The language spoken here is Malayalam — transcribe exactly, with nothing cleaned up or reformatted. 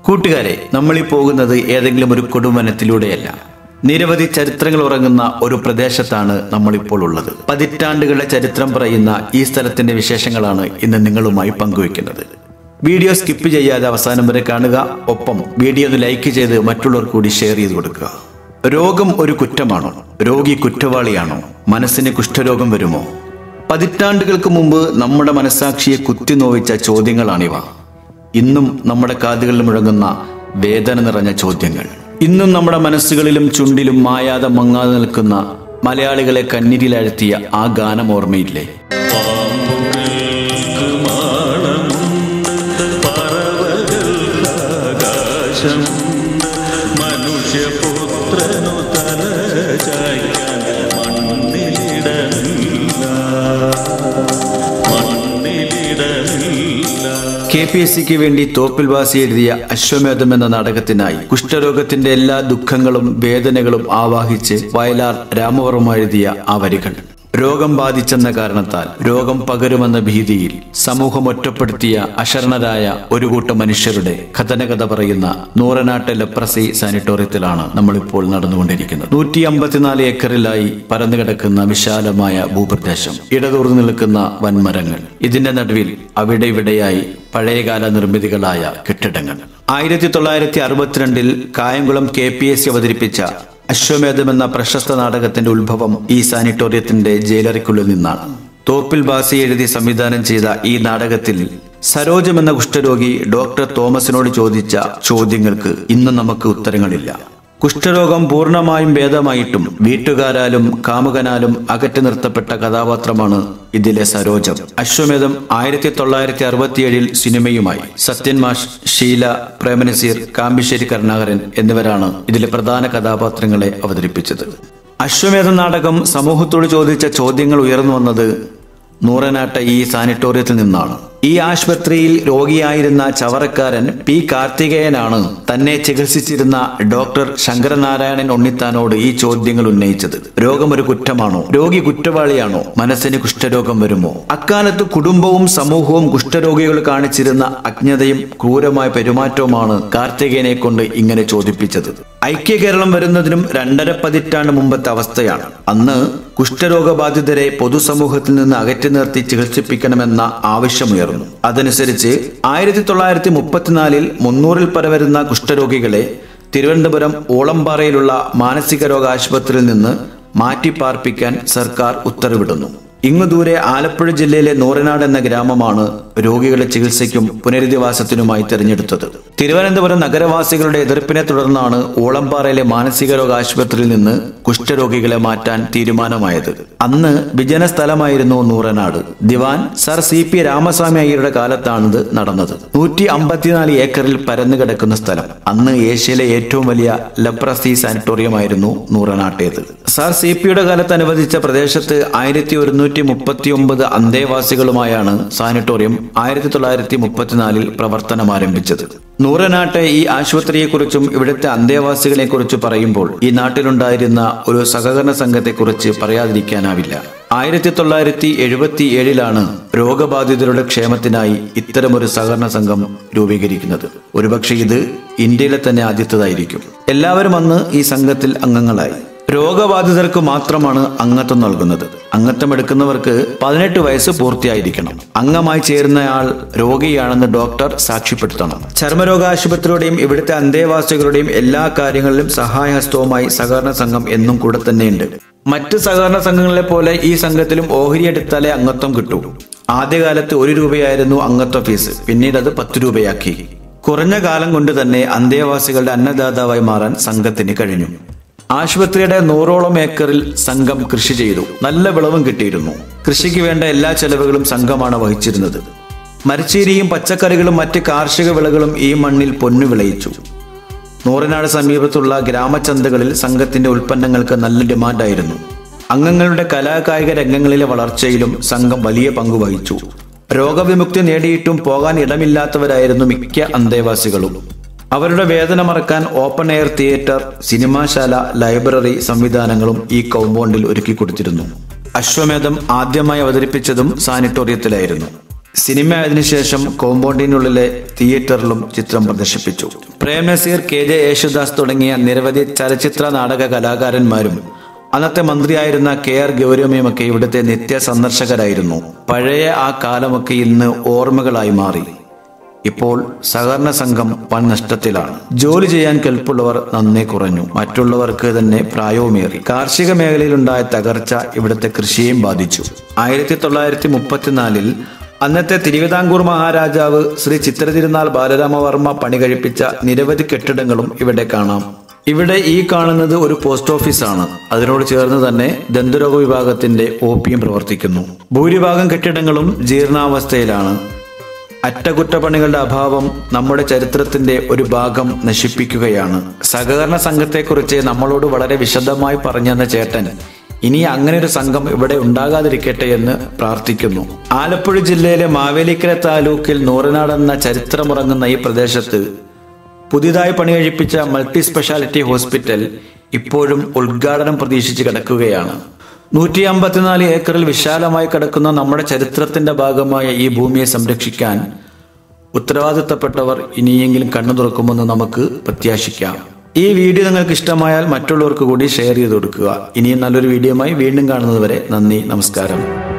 കൂട്ടുകാരെ, നമ്മളീ പോകുന്നത് ഏതെങ്കിലും ഒരു കൊടുവനത്തിലൂടെയല്ല. നിരവധി ചരിത്രങ്ങൾ ഉറങ്ങുന്ന ഒരു പ്രദേശത്താണ് നമ്മളിപ്പോൾ ഉള്ളത്. പതിറ്റാണ്ടുകളുടെ ചരിത്രം പറയുന്ന ഈ സ്ഥലത്തിന്റെ വിശേഷങ്ങളാണ് ഇന്ന് നിങ്ങളുമായി പങ്കുവെക്കുന്നത്. വീഡിയോ സ്കിപ്പ് ചെയ്യാതെ അവസാനം വരെ കാണുക. ഒപ്പം വീഡിയോ ഒന്ന് ലൈക്ക് ചെയ്ത് മറ്റുള്ളവർ കൂടി ഷെയർ ചെയ്ത് കൊടുക്കുക. രോഗം ഒരു കുറ്റമാണോ? രോഗി കുറ്റവാളിയാണോ? മനസ്സിന് കുഷ്ഠരോഗം വരുമോ? പതിറ്റാണ്ടുകൾക്ക് മുമ്പ് നമ്മുടെ മനസ്സാക്ഷിയെ കുത്തിനോവിച്ച ചോദ്യങ്ങളാണിവ. ഇന്നും നമ്മുടെ കാതുകളിൽ മുഴങ്ങുന്ന വേദന നിറഞ്ഞ ചോദ്യങ്ങൾ. ഇന്നും നമ്മുടെ മനസ്സുകളിലും ചുണ്ടിലും മായാതെ മങ്ങാതെ നിൽക്കുന്ന മലയാളികളെ കണ്ണീരിലഴ്ത്തിയ ആ ഗാനം ഓർമ്മയില്ലേ? കെ പി എസ് സിക്ക് വേണ്ടി തോപ്പിൽ വാസി എഴുതിയ അശ്വമേധം എന്ന നാടകത്തിനായി കുഷ്ഠരോഗത്തിന്റെ എല്ലാ ദുഃഖങ്ങളും വേദനകളും ആവാഹിച്ച് വയലാർ രാമവർമ്മ എഴുതിയ ആ വരികൾ. രോഗം ബാധിച്ചെന്ന കാരണത്താൽ രോഗം പകരുമെന്ന ഭീതിയിൽ സമൂഹം ഒറ്റപ്പെടുത്തിയ അശരണരായ ഒരു കൂട്ടം മനുഷ്യരുടെ കഥനകഥ പറയുന്ന നൂറനാട്ടെ ലെപ്രസി സാനിറ്റോറിയത്തിലാണ് നമ്മളിപ്പോൾ നടന്നുകൊണ്ടിരിക്കുന്നത്. നൂറ്റി അമ്പത്തിനാല് ഏക്കറിലായി പരന്നുകിടക്കുന്ന വിശാലമായ ഭൂപ്രദേശം, ഇടതൂർന്നു നിൽക്കുന്ന വൻമരങ്ങൾ, ഇതിന്റെ നടുവിൽ അവിടെ ഇവിടെയായി പഴയകാല നിർമ്മിതികളായ കെട്ടിടങ്ങൾ. ആയിരത്തി തൊള്ളായിരത്തി അറുപത്തിരണ്ടിൽ Kayamkulam K P S C അവതരിപ്പിച്ച അശ്വമേധം എന്ന പ്രശസ്ത നാടകത്തിന്റെ ഉത്ഭവം ഈ സാനിറ്റോറിയത്തിന്റെ ജയിലറയ്ക്കുള്ളിൽ നിന്നാണ്. തോപ്പിൽ ബാസി എഴുതി സംവിധാനം ചെയ്ത ഈ നാടകത്തിൽ സരോജം എന്ന കുഷ്ഠരോഗി ഡോക്ടർ തോമസിനോട് ചോദിച്ച ചോദ്യങ്ങൾക്ക് ഇന്നും നമുക്ക് ഉത്തരങ്ങളില്ല. കുഷ്ഠരോഗം പൂർണ്ണമായും ഭേദമായിട്ടും വീട്ടുകാരാലും കാമുകനാലും അകറ്റി നിർത്തപ്പെട്ട കഥാപാത്രമാണ് ഇതിലെ സരോജം. അശ്വമേധം ആയിരത്തി തൊള്ളായിരത്തി അറുപത്തിയേഴിൽ സിനിമയുമായി. സത്യൻ മാഷ്, ഷീല, പ്രേമനസീർ, കാമ്പിശ്ശേരി കരുണാകരൻ എന്നിവരാണ് ഇതിലെ പ്രധാന കഥാപാത്രങ്ങളെ അവതരിപ്പിച്ചത്. അശ്വമേധം നാടകം സമൂഹത്തോട് ചോദിച്ച ചോദ്യങ്ങൾ ഉയർന്നു വന്നത് നൂറനാട്ടെ ഈ സാനിറ്റോറിയത്തിൽ നിന്നാണ്. ഈ ആശുപത്രിയിൽ രോഗിയായിരുന്ന ചവറക്കാരൻ പി കാർത്തികേയനാണ് തന്നെ ചികിത്സിച്ചിരുന്ന ഡോക്ടർ ശങ്കരനാരായണൻ ഉണ്ണിത്താനോട് ഈ ചോദ്യങ്ങൾ ഉന്നയിച്ചത്. രോഗം ഒരു കുറ്റമാണോ? രോഗി കുറ്റവാളിയാണോ? മനസ്സിന് കുഷ്ഠരോഗം വരുമോ? അക്കാലത്ത് കുടുംബവും സമൂഹവും കുഷ്ഠരോഗികൾ കാണിച്ചിരുന്ന അജ്ഞതയും ക്രൂരമായ പെരുമാറ്റവുമാണ് കാർത്തികേയനെ കൊണ്ട് ഇങ്ങനെ ചോദിപ്പിച്ചത്. ഐക്യ കേരളം വരുന്നതിനും രണ്ടര പതിറ്റാണ്ട് മുമ്പത്തെ അവസ്ഥയാണ്. അന്ന് കുഷ്ഠരോഗബാധിതരെ പൊതുസമൂഹത്തിൽ നിന്ന് അകറ്റി നിർത്തി ചികിത്സിപ്പിക്കണമെന്ന ആവശ്യമുയർന്നു. അതനുസരിച്ച് ആയിരത്തി തൊള്ളായിരത്തി മുപ്പത്തിനാലിൽ മുന്നൂറിൽ പരം വരുന്ന കുഷ്ഠരോഗികളെ തിരുവനന്തപുരം ഓളമ്പാറയിലുള്ള മാനസികരോഗ ആശുപത്രിയിൽ നിന്ന് മാറ്റിപ്പാർപ്പിക്കാൻ സർക്കാർ ഉത്തരവിടുന്നു. ഇങ്ങു ദൂരെ ആലപ്പുഴ ജില്ലയിലെ നൂറനാട് എന്ന ഗ്രാമമാണ് രോഗികളെ ചികിത്സയ്ക്കും പുനരധിവാസത്തിനുമായി തിരഞ്ഞെടുത്തത്. തിരുവനന്തപുരം നഗരവാസികളുടെ എതിർപ്പിനെ തുടർന്നാണ് ഓളമ്പാറയിലെ മാനസികരോഗ ആശുപത്രിയിൽ നിന്ന് കുഷ്ഠരോഗികളെ മാറ്റാൻ തീരുമാനമായത്. അന്ന് വിജന സ്ഥലമായിരുന്നു Nooranad. Dewan Sir C P Ramaswamy അയ്യരുടെ കാലത്താണിത് നടന്നത്. നൂറ്റി അമ്പത്തിനാല് ഏക്കറിൽ പരന്നു കിടക്കുന്ന സ്ഥലം. അന്ന് ഏഷ്യയിലെ ഏറ്റവും വലിയ ലെപ്രസി സാനിറ്റോറിയമായിരുന്നു നൂറനാട്ടേത്. സർ സി പിയുടെ കാലത്ത് അനുവദിച്ച പ്രദേശത്ത് ആയിരത്തി ഒരുന്നൂറ്റി മുപ്പത്തി ഒമ്പത് അന്തേവാസികളുമായാണ് സാനിറ്റോറിയം ആയിരത്തി തൊള്ളായിരത്തി മുപ്പത്തിനാലിൽ പ്രവർത്തനം ആരംഭിച്ചത്. നൂറനാട്ടെ ഈ ആശുപത്രിയെക്കുറിച്ചും ഇവിടുത്തെ അന്തേവാസികളെ കുറിച്ച് പറയുമ്പോൾ ഈ നാട്ടിലുണ്ടായിരുന്ന ഒരു സഹകരണ സംഘത്തെക്കുറിച്ച് പറയാതിരിക്കാനാവില്ല. ആയിരത്തി തൊള്ളായിരത്തി എഴുപത്തി ഏഴിലാണ് രോഗബാധിതരുടെ ക്ഷേമത്തിനായി ഇത്തരമൊരു സഹകരണ സംഘം രൂപീകരിക്കുന്നത്. ഒരുപക്ഷെ ഇത് ഇന്ത്യയിലെ തന്നെ ആദ്യത്തേതായിരിക്കും. എല്ലാവരും അന്ന് ഈ സംഘത്തിൽ അംഗങ്ങളായി. രോഗബാധിതർക്ക് മാത്രമാണ് അംഗത്വം നൽകുന്നത്. അംഗത്വം എടുക്കുന്നവർക്ക് പതിനെട്ട് വയസ്സ് പൂർത്തിയായിരിക്കണം. അംഗമായി ചേരുന്നയാൾ രോഗിയാണെന്ന് ഡോക്ടർ സാക്ഷ്യപ്പെടുത്തണം. ചർമ്മരോഗ ആശുപത്രിയുടെയും ഇവിടുത്തെ അന്തേവാസികളുടെയും എല്ലാ കാര്യങ്ങളിലും സഹായഹസ്തവുമായി സഹകരണ സംഘം എന്നും കൂടെ തന്നെയുണ്ട്. മറ്റ് സഹകരണ സംഘങ്ങളെ പോലെ ഈ സംഘത്തിലും ഓഹരി എടുത്താലേ അംഗത്വം കിട്ടൂ. ആദ്യകാലത്ത് ഒരു രൂപയായിരുന്നു അംഗത്വ ഫീസ്. പിന്നീട് അത് പത്ത് രൂപയാക്കി. കുറഞ്ഞ കാലം കൊണ്ട് തന്നെ അന്തേവാസികളുടെ അന്നദാതാവായി മാറാൻ സംഘത്തിന് കഴിഞ്ഞു. ആശുപത്രിയുടെ നൂറോളം ഏക്കറിൽ സംഘം കൃഷി ചെയ്തു. നല്ല വിളവും കിട്ടിയിരുന്നു. കൃഷിക്ക് വേണ്ട എല്ലാ ചെലവുകളും സംഘമാണ് വഹിച്ചിരുന്നത്. മരച്ചീനിയും പച്ചക്കറികളും മറ്റ് കാർഷിക വിളകളും ഈ മണ്ണിൽ പൊന്നു വിളയിച്ചു. നൂറനാട് സമീപത്തുള്ള ഗ്രാമചന്തകളിൽ സംഘത്തിന്റെ ഉൽപ്പന്നങ്ങൾക്ക് നല്ല ഡിമാൻഡായിരുന്നു. അംഗങ്ങളുടെ കലാകായിക രംഗങ്ങളിലെ വളർച്ചയിലും സംഘം വലിയ പങ്ക് വഹിച്ചു. രോഗവിമുക്തി നേടിയിട്ടും പോകാൻ ഇടമില്ലാത്തവരായിരുന്നു മിക്ക അന്തേവാസികളും. അവരുടെ വേദന മറക്കാൻ ഓപ്പൺ എയർ തിയേറ്റർ, സിനിമാശാല, ലൈബ്രറി സംവിധാനങ്ങളും ഈ കോമ്പൗണ്ടിൽ ഒരുക്കി കൊടുത്തിരുന്നു. അശ്വമേധം ആദ്യമായി അവതരിപ്പിച്ചതും സാനിറ്റോറിയത്തിലായിരുന്നു. സിനിമ ആയതിനു ശേഷം കോമ്പൗണ്ടിനുള്ളിലെ തിയേറ്ററിലും ചിത്രം പ്രദർശിപ്പിച്ചു. പ്രേം നസീർ, കെ ജെ യേശുദാസ് തുടങ്ങിയ നിരവധി ചലച്ചിത്ര നാടക കലാകാരന്മാരും അന്നത്തെ മന്ത്രിയായിരുന്ന കെ ആർ ഗൗരമ്മയുമൊക്കെ ഇവിടുത്തെ നിത്യ സന്ദർശകരായിരുന്നു. പഴയ ആ കാലമൊക്കെ ഇന്ന് ഓർമ്മകളായി മാറി. ഇപ്പോൾ സഹകരണ സംഘം വൻ നഷ്ടത്തിലാണ്. ജോലി ചെയ്യാൻ കെൽപ്പുള്ളവർ നന്നേ കുറഞ്ഞു. മറ്റുള്ളവർക്ക് തന്നെ പ്രായവുമേറി. കാർഷിക മേഖലയിലുണ്ടായ തകർച്ച ഇവിടുത്തെ കൃഷിയെയും ബാധിച്ചു. ആയിരത്തി തൊള്ളായിരത്തി മുപ്പത്തിനാലിൽ അന്നത്തെ തിരുവിതാംകൂർ മഹാരാജാവ് ശ്രീ ചിത്രതിരുനാൾ ബാലരാമവർമ്മ പണി കഴിപ്പിച്ച നിരവധി കെട്ടിടങ്ങളും ഇവിടെ കാണാം. ഇവിടെ ഈ കാണുന്നത് ഒരു പോസ്റ്റ് ഓഫീസാണ്. അതിനോട് ചേർന്ന് തന്നെ ദന്തരോഗ വിഭാഗത്തിന്റെ ഒ പിയും പ്രവർത്തിക്കുന്നു. ഭൂരിഭാഗം കെട്ടിടങ്ങളും ജീർണാവസ്ഥയിലാണ്. അറ്റകുറ്റപ്പണികളുടെ അഭാവം നമ്മുടെ ചരിത്രത്തിന്റെ ഒരു ഭാഗം നശിപ്പിക്കുകയാണ്. സഹകരണ സംഘത്തെക്കുറിച്ച് നമ്മളോട് വളരെ വിശദമായി പറഞ്ഞെന്ന ചേട്ടൻ ഇനി അങ്ങനെ ഒരു സംഘം ഇവിടെ ഉണ്ടാകാതിരിക്കട്ടെ എന്ന് പ്രാർത്ഥിക്കുന്നു. ആലപ്പുഴ ജില്ലയിലെ മാവേലിക്കര താലൂക്കിൽ നൂറനാട് എന്ന ചരിത്രമുറങ്ങുന്ന ഈ പ്രദേശത്ത് പുതിയതായി പണി കഴിപ്പിച്ച മൾട്ടി സ്പെഷ്യാലിറ്റി ഹോസ്പിറ്റൽ ഇപ്പോഴും ഉദ്ഘാടനം പ്രതീക്ഷിച്ച് കിടക്കുകയാണ്. നൂറ്റി അമ്പത്തിനാല് ഏക്കറിൽ വിശാലമായി കിടക്കുന്ന നമ്മുടെ ചരിത്രത്തിന്റെ ഭാഗമായ ഈ ഭൂമിയെ സംരക്ഷിക്കാൻ ഉത്തരവാദിത്തപ്പെട്ടവർ ഇനിയെങ്കിലും കണ്ണു തുറക്കുമെന്ന് നമുക്ക് പ്രത്യാശിക്കാം. ഈ വീഡിയോ നിങ്ങൾക്ക് ഇഷ്ടമായാൽ മറ്റുള്ളവർക്ക് കൂടി ഷെയർ ചെയ്ത് കൊടുക്കുക. ഇനിയും നല്ലൊരു വീഡിയോയുമായി വീണ്ടും കാണുന്നതുവരെ നന്ദി, നമസ്കാരം.